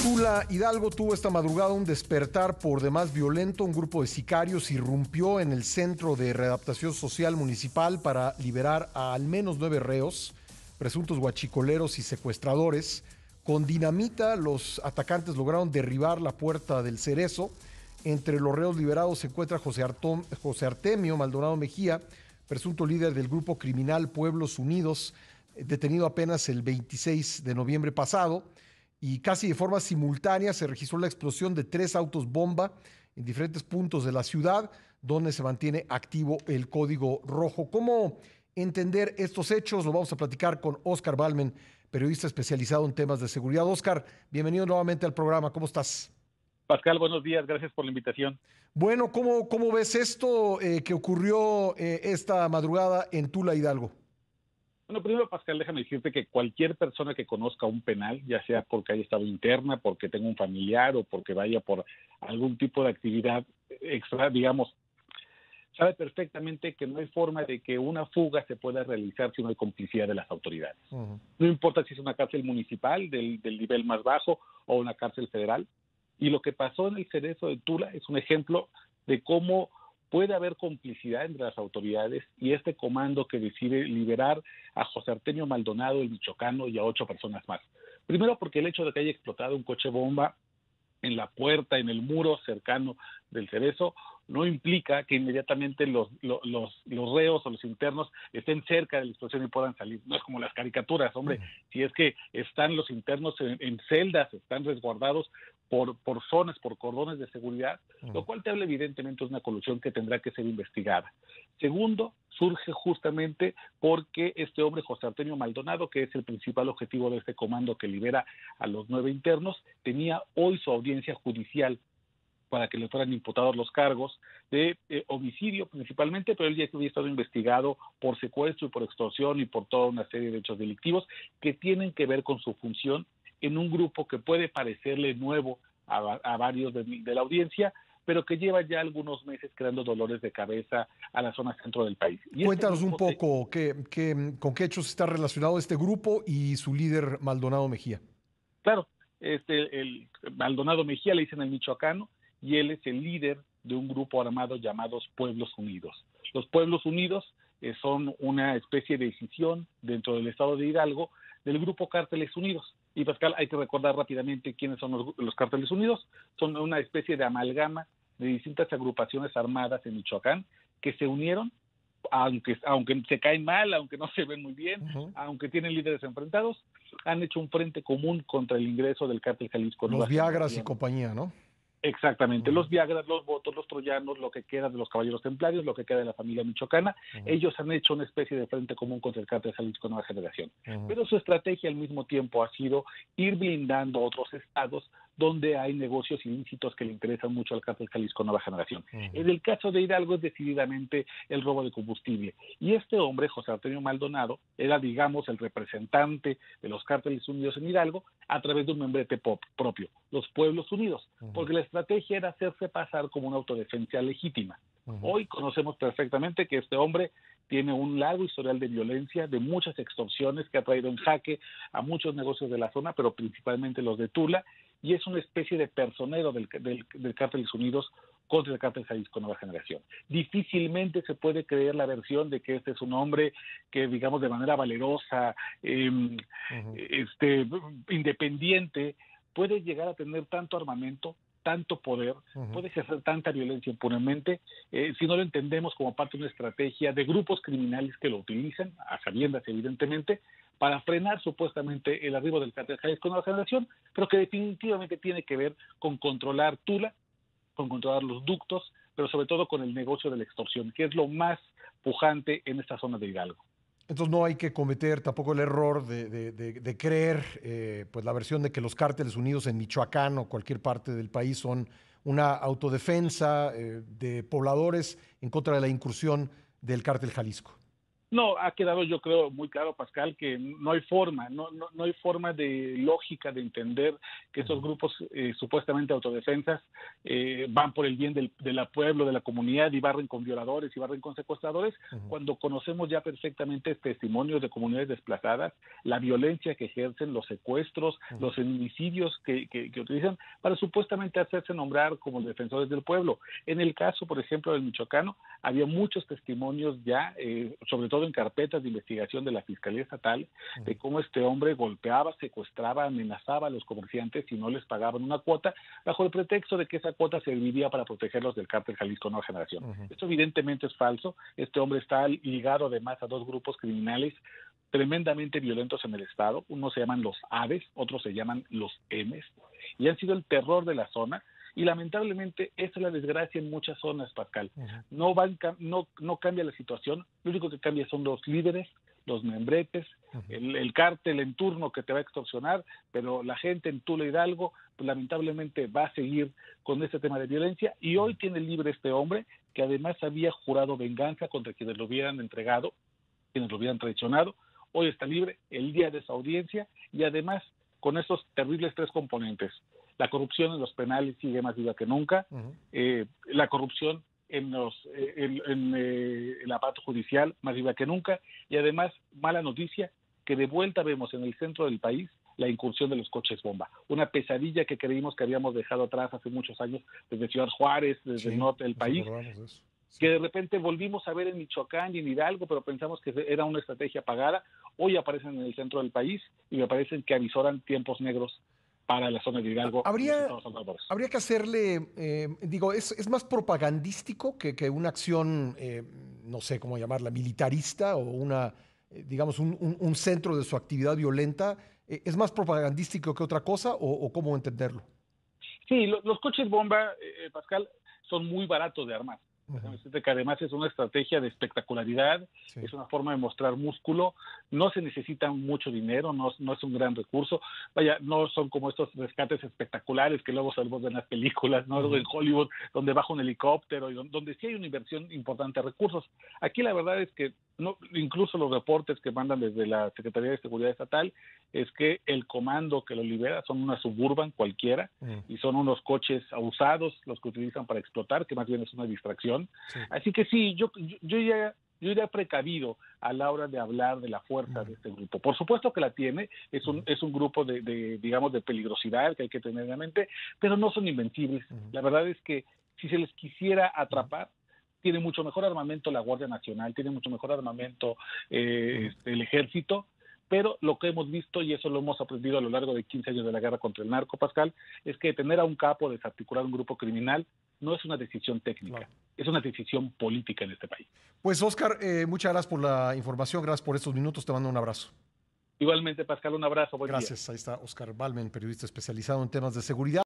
Tula, Hidalgo tuvo esta madrugada un despertar por demás violento. Un grupo de sicarios irrumpió en el Centro de Readaptación Social Municipal para liberar a al menos 9 reos, presuntos huachicoleros y secuestradores. Con dinamita, los atacantes lograron derribar la puerta del Cerezo. Entre los reos liberados se encuentra José Artemio Maldonado Mejía, presunto líder del grupo criminal Pueblos Unidos, detenido apenas el 26 de noviembre pasado. Y casi de forma simultánea se registró la explosión de 3 autos bomba en diferentes puntos de la ciudad, donde se mantiene activo el código rojo. ¿Cómo entender estos hechos? Lo vamos a platicar con Oscar Balmen, periodista especializado en temas de seguridad. Oscar, bienvenido nuevamente al programa. ¿Cómo estás? Pascal, buenos días, gracias por la invitación. Bueno, ¿cómo ves esto que ocurrió esta madrugada en Tula, Hidalgo? Bueno, primero, Pascal, déjame decirte que cualquier persona que conozca un penal, ya sea porque haya estado interna, porque tenga un familiar o porque vaya por algún tipo de actividad extra, digamos, sabe perfectamente que no hay forma de que una fuga se pueda realizar si no hay complicidad de las autoridades. No importa si es una cárcel municipal del nivel más bajo o una cárcel federal. Y lo que pasó en el Cerezo de Tula es un ejemplo de cómo puede haber complicidad entre las autoridades y este comando que decide liberar a José Artemio Maldonado, el michoacano, y a 8 personas más. Primero porque el hecho de que haya explotado un coche bomba en la puerta, en el muro cercano del Cerezo, no implica que inmediatamente los reos o los internos estén cerca de la explosión y puedan salir. No es como las caricaturas, hombre. Si es que están los internos en celdas, están resguardados por zonas, por cordones de seguridad, lo cual te habla evidentemente de una colusión que tendrá que ser investigada. Segundo, surge justamente porque este hombre, José Artemio Maldonado, que es el principal objetivo de este comando que libera a los 9 internos, tenía hoy su audiencia judicial para que le fueran imputados los cargos de homicidio principalmente, pero él ya había estado investigado por secuestro y por extorsión y por toda una serie de hechos delictivos que tienen que ver con su función en un grupo que puede parecerle nuevo a varios de la audiencia, pero que lleva ya algunos meses creando dolores de cabeza a la zona centro del país. Y cuéntanos un poco con qué hechos está relacionado este grupo y su líder Maldonado Mejía. Claro, el Maldonado Mejía le dicen el michoacano, y él es el líder de un grupo armado llamados Pueblos Unidos. Los Pueblos Unidos son una especie de decisión dentro del estado de Hidalgo del grupo Cárteles Unidos. Y Pascal, hay que recordar rápidamente quiénes son los Cárteles Unidos. Son una especie de amalgama de distintas agrupaciones armadas en Michoacán que se unieron, aunque se caen mal, aunque no se ven muy bien, aunque tienen líderes enfrentados, han hecho un frente común contra el ingreso del Cártel Jalisco. Los Viagras y compañía, ¿no? Exactamente, los Viagras, los Votos, los Troyanos, lo que queda de los Caballeros Templarios, lo que queda de la familia michoacana, ellos han hecho una especie de frente común contra el Cártel Jalisco Nueva Generación. Pero su estrategia al mismo tiempo ha sido ir blindando otros estados donde hay negocios ilícitos que le interesan mucho al Cártel Jalisco Nueva Generación. En el caso de Hidalgo es decididamente el robo de combustible. Y este hombre, José Artemio Maldonado, era, digamos, el representante de los Cárteles Unidos en Hidalgo a través de un membrete propio, los Pueblos Unidos, porque la estrategia era hacerse pasar como una autodefensa legítima. Hoy conocemos perfectamente que este hombre tiene un largo historial de violencia, de muchas extorsiones que ha traído en jaque a muchos negocios de la zona, pero principalmente los de Tula, y es una especie de personero del Cárteles Unidos contra el Cártel Jalisco Nueva Generación. Difícilmente se puede creer la versión de que este es un hombre que, digamos, de manera valerosa, independiente, puede llegar a tener tanto armamento, tanto poder, puede ejercer tanta violencia impunemente, si no lo entendemos como parte de una estrategia de grupos criminales que lo utilizan, a sabiendas evidentemente, para frenar supuestamente el arribo del Cártel Jalisco Nueva Generación, pero que definitivamente tiene que ver con controlar Tula, con controlar los ductos, pero sobre todo con el negocio de la extorsión, que es lo más pujante en esta zona de Hidalgo. Entonces no hay que cometer tampoco el error de creer pues la versión de que los Cárteles Unidos en Michoacán o cualquier parte del país son una autodefensa de pobladores en contra de la incursión del Cártel Jalisco. No, ha quedado yo creo muy claro, Pascal, que no hay forma, no hay forma de lógica de entender que esos grupos supuestamente autodefensas van por el bien del pueblo, de la comunidad y barren con violadores y barren con secuestradores, cuando conocemos ya perfectamente testimonios de comunidades desplazadas, la violencia que ejercen, los secuestros, los feminicidios que utilizan para supuestamente hacerse nombrar como defensores del pueblo. En el caso, por ejemplo, del michoacano, había muchos testimonios ya, sobre todo en carpetas de investigación de la Fiscalía Estatal, de cómo este hombre golpeaba, secuestraba, amenazaba a los comerciantes si no les pagaban una cuota, bajo el pretexto de que esa cuota serviría para protegerlos del cártel Jalisco Nueva Generación. Esto evidentemente es falso. Este hombre está ligado además a dos grupos criminales tremendamente violentos en el Estado. Unos se llaman los Aves, otros se llaman los M's, y han sido el terror de la zona. Y lamentablemente esa es la desgracia en muchas zonas, Pascal. No cambia la situación, lo único que cambia son los líderes, los membretes, el cártel en turno que te va a extorsionar, pero la gente en Tula Hidalgo, pues lamentablemente va a seguir con este tema de violencia, y hoy tiene libre este hombre, que además había jurado venganza contra quienes lo hubieran entregado, quienes lo hubieran traicionado. Hoy está libre el día de su audiencia, y además con esos terribles tres componentes. La corrupción en los penales sigue más viva que nunca. La corrupción en el aparato judicial más viva que nunca. Y además, mala noticia, que de vuelta vemos en el centro del país la incursión de los coches bomba. Una pesadilla que creímos que habíamos dejado atrás hace muchos años, desde Ciudad Juárez, desde el norte del país. Que de repente volvimos a ver en Michoacán y en Hidalgo, pero pensamos que era una estrategia pagada. Hoy aparecen en el centro del país y me parecen que avisoran tiempos negros para la zona de Hidalgo. Habría que hacerle, es más propagandístico que una acción, no sé cómo llamarla, militarista o una, un centro de su actividad violenta. ¿Es más propagandístico que otra cosa o cómo entenderlo? Sí, los coches bomba, Pascal, son muy baratos de armar. Que además es una estrategia de espectacularidad, es una forma de mostrar músculo, no se necesita mucho dinero, no es un gran recurso, no son como estos rescates espectaculares que luego sabemos en las películas, ¿no? En Hollywood, donde baja un helicóptero y donde sí hay una inversión importante de recursos. Aquí la verdad es que incluso los reportes que mandan desde la Secretaría de Seguridad Estatal es que el comando que lo libera son una Suburban cualquiera y son unos coches usados los que utilizan para explotar, que más bien es una distracción. Así que sí, yo iría precavido a la hora de hablar de la fuerza de este grupo. Por supuesto que la tiene, es un grupo de peligrosidad que hay que tener en mente, pero no son invencibles. La verdad es que si se les quisiera atrapar, tiene mucho mejor armamento la Guardia Nacional, tiene mucho mejor armamento el Ejército, pero lo que hemos visto, y eso lo hemos aprendido a lo largo de 15 años de la guerra contra el narco, Pascal, es que tener a un capo, desarticular un grupo criminal, no es una decisión técnica, es una decisión política en este país. Pues Oscar, muchas gracias por la información, gracias por estos minutos, te mando un abrazo. Igualmente, Pascal, un abrazo. Buen Gracias, día. Ahí está Oscar Balmen, periodista especializado en temas de seguridad.